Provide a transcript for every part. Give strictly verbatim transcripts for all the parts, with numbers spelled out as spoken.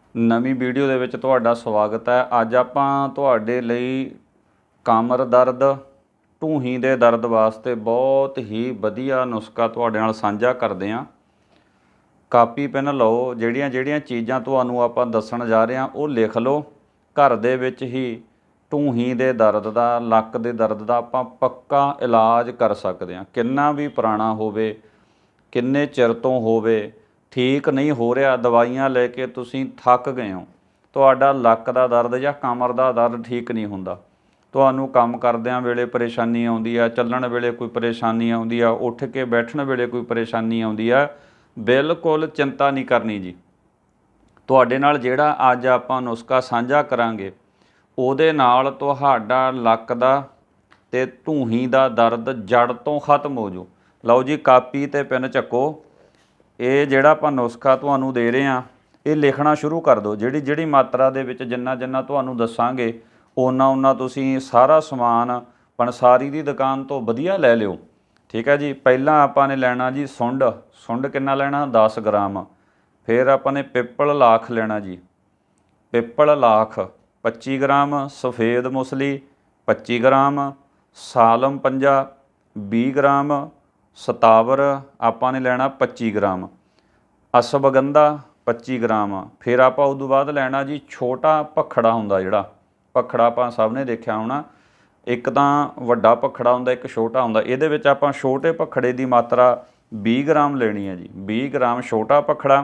नवीं वीडियो दे विच तुहाडा स्वागत है। अज आपां तुहाडे लई कमर दर्द ढूंही दे दर्द वास्ते बहुत ही वधिया नुस्खा तुहाडे नाल साझा करदे हां। कापी पेन लओ, जिहड़ियां जिहड़ियां चीज़ां तुहानूं आपां दस्सण जा रहे हां वो लिख लो। घर दे विच ही ढूंही दे दर्द दा, लक दे दर्द दा आपां पक्का इलाज कर सकदे हां। किन्ना भी पुराना होवे, किन्ने चिर तों होवे, ठीक नहीं हो रहा, दवाइयां लैके तुसीं थक गए हो, तुहाडा लक दा दर्द जां कमर दा दर्द ठीक नहीं हुंदा, तुहानूं काम करदिआं वेले परेशानी आउंदी आ, चलण वेले कोई परेशानी आउंदी आ, उठ के बैठण वेले कोई परेशानी आउंदी आ, बिल्कुल चिंता नहीं करनी जी। तुहाडे नाल जिहड़ा अज आपां नुस्खा साझा करांगे ਉਹਦੇ ਨਾਲ ਤੁਹਾਡਾ ਲੱਕ ਦਾ ਤੇ ਢੂਹੀ ਦਾ ਦਰਦ ਜੜ ਤੋਂ ਖਤਮ ਹੋ ਜੂ। ਲਓ ਜੀ, ਕਾਪੀ ਤੇ ਪੈਨ ਚੱਕੋ। ਇਹ ਜਿਹੜਾ ਆਪਾਂ ਨੁਸਖਾ ਤੁਹਾਨੂੰ ਦੇ ਰਹੇ ਹਾਂ ਇਹ ਲਿਖਣਾ ਸ਼ੁਰੂ ਕਰ ਦਿਓ। ਜਿਹੜੀ ਜਿਹੜੀ ਮਾਤਰਾ ਦੇ ਵਿੱਚ ਜਿੰਨਾ ਜਿੰਨਾ ਤੁਹਾਨੂੰ ਦੱਸਾਂਗੇ ਓਨਾ ਓਨਾ ਤੁਸੀਂ ਸਾਰਾ ਸਮਾਨ ਪੰਸਾਰੀ ਦੀ ਦੁਕਾਨ ਤੋਂ ਵਧੀਆ ਲੈ ਲਿਓ। ਠੀਕ ਹੈ ਜੀ। ਪਹਿਲਾਂ ਆਪਾਂ ਨੇ ਲੈਣਾ ਜੀ ਸੁੰਡ। ਸੁੰਡ ਕਿੰਨਾ ਲੈਣਾ? ਦਸ ਗ੍ਰਾਮ। ਫਿਰ ਆਪਾਂ ਨੇ ਪਿੱਪਲ ਲਾਖ ਲੈਣਾ ਜੀ। ਪਿੱਪਲ ਲਾਖ पच्ची ग्राम, सफ़ेद मूसली पच्ची ग्राम, सालम पंजा बीस ग्राम, सतावर आपां ने लेना पच्ची ग्राम, अश्वगंधा पच्ची ग्राम। फिर आपां उस तो बाद लेना जी छोटा पखड़ा हुंदा जिहड़ा पखड़ा आपां सब ने देखिया होना। एक तां वड्डा पखड़ा हुंदा, एक छोटा हुंदा। इहदे विच आपां छोटे पखड़े की मात्रा बीस ग्राम लेनी है जी। बीस ग्राम छोटा पखड़ा।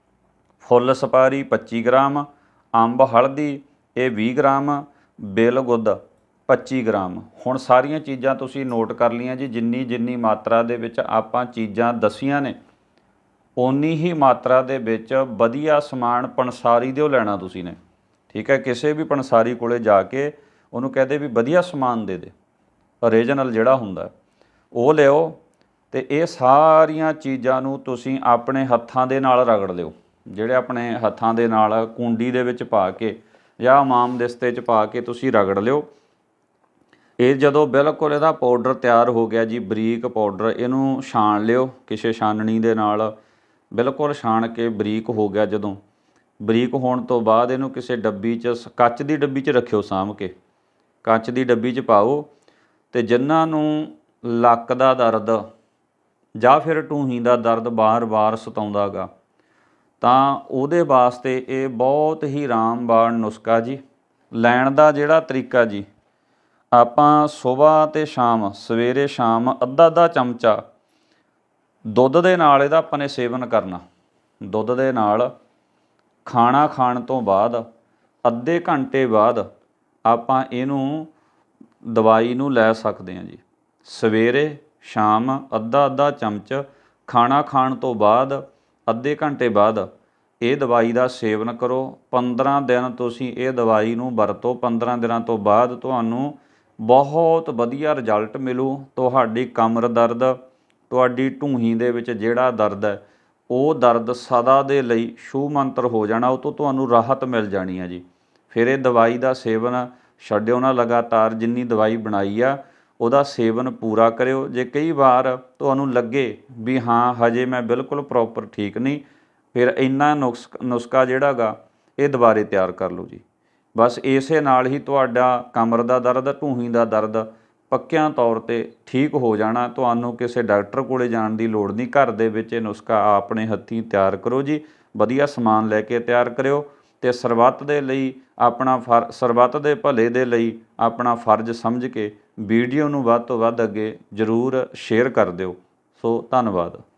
फुल सुपारी पच्ची ग्राम, अंब हल्दी ਇਹ ਵੀਹ ग्राम, ਬਿਲ ਗੁੱਦ पच्ची ग्राम। ਹੁਣ ਸਾਰੀਆਂ ਚੀਜ਼ਾਂ ਤੁਸੀਂ ਨੋਟ ਕਰ ਲਈਆਂ ਜੀ। ਜਿੰਨੀ ਜਿੰਨੀ ਮਾਤਰਾ ਦੇ ਵਿੱਚ ਆਪਾਂ ਚੀਜ਼ਾਂ ਦਸੀਆਂ ਨੇ ਓਨੀ ਹੀ ਮਾਤਰਾ ਦੇ ਵਿੱਚ ਵਧੀਆ ਸਮਾਨ ਪੰਸਾਰੀ ਦਿਓ ਲੈਣਾ ਤੁਸੀਂ ਨੇ। ਠੀਕ ਹੈ। ਕਿਸੇ ਵੀ ਪੰਸਾਰੀ ਕੋਲੇ ਜਾ ਕੇ ਉਹਨੂੰ ਕਹਦੇ ਵੀ ਵਧੀਆ ਸਮਾਨ ਦੇ ਦੇ, ਓਰੀਜਨਲ ਜਿਹੜਾ ਹੁੰਦਾ ਉਹ ਲਿਓ। ਤੇ ਇਹ ਸਾਰੀਆਂ ਚੀਜ਼ਾਂ ਨੂੰ ਤੁਸੀਂ ਆਪਣੇ ਹੱਥਾਂ ਦੇ ਨਾਲ ਰਗੜ ਲਿਓ। ਜਿਹੜੇ ਆਪਣੇ ਹੱਥਾਂ ਦੇ ਨਾਲ ਕੁੰਡੀ ਦੇ ਵਿੱਚ ਪਾ ਕੇ ਜਾਂ ਆਮ ਦਿਸਤੇ 'ਚ ਪਾ ਕੇ ਤੁਸੀਂ ਰਗੜ ਲਿਓ। ਇਹ ਜਦੋਂ ਬਿਲਕੁਲ ਇਹਦਾ ਪਾਊਡਰ ਤਿਆਰ ਹੋ ਗਿਆ ਜੀ, ਬਰੀਕ ਪਾਊਡਰ, ਇਹਨੂੰ ਛਾਣ ਲਿਓ ਕਿਸੇ ਛਾਨਣੀ ਦੇ ਨਾਲ। ਬਿਲਕੁਲ ਛਾਣ ਕੇ ਬਰੀਕ ਹੋ ਗਿਆ ਜਦੋਂ, ਬਰੀਕ ਹੋਣ ਤੋਂ ਬਾਅਦ ਇਹਨੂੰ ਕਿਸੇ ਡੱਬੀ 'ਚ, ਕੱਚ ਦੀ ਡੱਬੀ 'ਚ ਰੱਖਿਓ ਸਾਂਭ ਕੇ। ਕੱਚ ਦੀ ਡੱਬੀ 'ਚ ਪਾਓ। ਅਤੇ ਜਿਨ੍ਹਾਂ ਨੂੰ ਲੱਕ ਦਾ ਦਰਦ ਜਾਂ ਫਿਰ ਢੂੰਹੀ ਦਾ ਦਰਦ ਬਾਰ-ਬਾਰ ਸਤਾਉਂਦਾ ਗਾ ਤਾਂ ਉਹਦੇ ਵਾਸਤੇ ਇਹ ਬਹੁਤ ਹੀ ਰਾਮਬਾਣ ਨੁਸਖਾ ਜੀ। ਲੈਣ ਦਾ ਜਿਹੜਾ ਤਰੀਕਾ ਜੀ, ਆਪਾਂ ਸੁਬਾਹ ਅਤੇ ਸ਼ਾਮ, ਸਵੇਰੇ ਸ਼ਾਮ ਅੱਧਾ ਅੱਧਾ ਚਮਚਾ ਦੁੱਧ ਦੇ ਨਾਲ ਇਹਦਾ ਆਪਾਂ ਨੇ ਸੇਵਨ ਕਰਨਾ। ਦੁੱਧ ਦੇ ਨਾਲ ਖਾਣਾ ਖਾਣ ਤੋਂ ਬਾਅਦ ਅੱਧੇ ਘੰਟੇ ਬਾਅਦ ਆਪਾਂ ਇਹਨੂੰ ਦਵਾਈ ਨੂੰ ਲੈ ਸਕਦੇ ਹਾਂ ਜੀ। ਸਵੇਰੇ ਸ਼ਾਮ ਅੱਧਾ ਅੱਧਾ ਚਮਚ, ਖਾਣਾ ਖਾਣ ਤੋਂ ਬਾਅਦ ਅੱਧੇ ਘੰਟੇ ਬਾਅਦ ਇਹ ਦਵਾਈ ਦਾ ਸੇਵਨ ਕਰੋ। ਪੰਦਰਾਂ ਦਿਨ ਤੁਸੀਂ ਇਹ ਦਵਾਈ ਨੂੰ ਵਰਤੋ। ਪੰਦਰਾਂ ਦਿਨਾਂ ਤੋਂ ਬਾਅਦ ਤੁਹਾਨੂੰ ਬਹੁਤ ਵਧੀਆ ਰਿਜ਼ਲਟ ਮਿਲੂ। ਤੁਹਾਡੀ ਕਮਰ ਦਰਦ, ਤੁਹਾਡੀ ਢੂੰਹੀ ਦੇ ਵਿੱਚ ਜਿਹੜਾ ਦਰਦ ਹੈ ਉਹ ਦਰਦ ਸਦਾ ਦੇ ਲਈ ਛੂ ਮੰਤਰ ਹੋ ਜਾਣਾ। ਉਹ ਤੋਂ ਤੁਹਾਨੂੰ ਰਾਹਤ ਮਿਲ ਜਾਣੀ ਹੈ ਜੀ। ਫਿਰ ਇਹ ਦਵਾਈ ਦਾ ਸੇਵਨ ਛੱਡਿਓ ਨਾ। ਲਗਾਤਾਰ ਜਿੰਨੀ ਦਵਾਈ ਬਣਾਈ ਆ ਉਹਦਾ ਸੇਵਨ ਪੂਰਾ ਕਰਿਓ। ਜੇ ਕਈ ਵਾਰ ਤੁਹਾਨੂੰ ਲੱਗੇ ਵੀ ਹਾਂ ਹਜੇ ਮੈਂ ਬਿਲਕੁਲ ਪ੍ਰੋਪਰ ਠੀਕ ਨਹੀਂ, ਫਿਰ ਇੰਨਾ ਨੁਕਸ ਨੁਸਖਾ ਜਿਹੜਾ ਗਾ ਇਹ ਦੁਬਾਰੇ ਤਿਆਰ ਕਰ ਲਓ ਜੀ। ਬਸ ਇਸੇ ਨਾਲ ਹੀ ਤੁਹਾਡਾ ਕਮਰ ਦਾ ਦਰਦ, ਢੂੰਹੀ ਦਾ ਦਰਦ ਪੱਕਿਆਂ ਤੌਰ 'ਤੇ ਠੀਕ ਹੋ ਜਾਣਾ। ਤੁਹਾਨੂੰ ਕਿਸੇ ਡਾਕਟਰ ਕੋਲ ਜਾਣ ਦੀ ਲੋੜ ਨਹੀਂ। ਘਰ ਦੇ ਵਿੱਚ ਇਹ ਨੁਸਖਾ ਆਪਣੇ ਹੱਥੀਂ ਤਿਆਰ ਕਰੋ ਜੀ। ਵਧੀਆ ਸਮਾਨ ਲੈ ਕੇ ਤਿਆਰ ਕਰਿਓ ਅਤੇ ਸਰਬੱਤ ਦੇ ਲਈ ਆਪਣਾ ਫਰ ਸਰਬੱਤ ਦੇ ਭਲੇ ਦੇ ਲਈ ਆਪਣਾ ਫਰਜ਼ ਸਮਝ ਕੇ ਵੀਡੀਓ ਨੂੰ ਵੱਧ ਤੋਂ ਵੱਧ ਅੱਗੇ ਜ਼ਰੂਰ ਸ਼ੇਅਰ ਕਰ ਦਿਓ। ਸੋ ਧੰਨਵਾਦ।